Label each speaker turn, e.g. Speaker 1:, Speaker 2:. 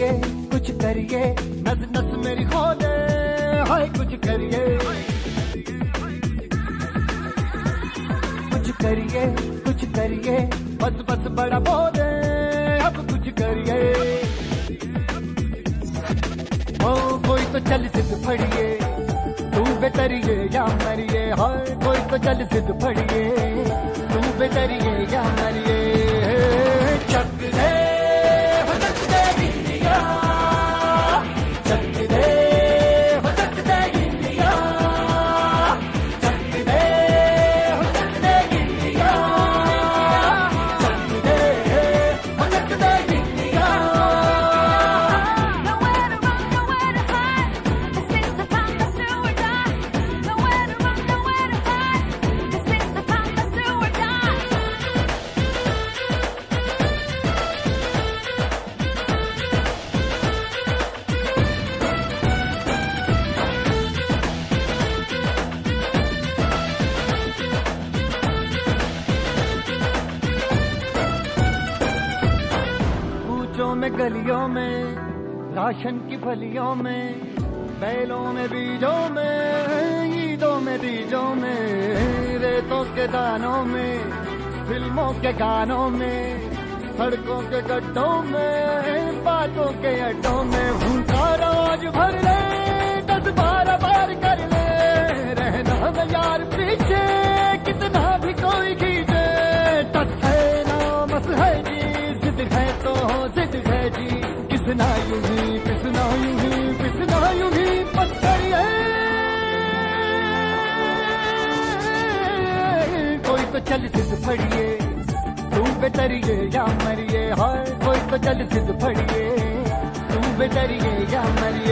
Speaker 1: करिए कुछ करिए, नस नस मेरी खोले, हाय कुछ करिए कुछ करिए कुछ करिए, बस बस बड़ा बोले अब कुछ करिए। ओ कोई तो चल सिद्ध फड़िए, तू बेतरिए या मरिए, हाय कोई तो चल सिद्ध फड़िए, तू बेतरिए या मरिए। चक दे में गलियों में, राशन की फलियों में, बैलों में बीजों में, ईदों में तीजों में, रेतों के दानों में, फिल्मों के गानों में, सड़कों के गड्ढों में, बातों के अड्डों में, भूखा रोज भर ले 10-12 बार कर ले, रहना न यार पीछे कितना भी कोई खींचे, टस है ना मस है जी, जिद है तो जिद है जी, किसना यूं ही पिसना यूं ही पिसना यूं ही पत्थर है। कोई तो चल सिद्ध फड़िए, तू बेतरिए या मरिए, हाय कोई तो चल सिद्ध फड़िए, तू बेतरिए या मरिए।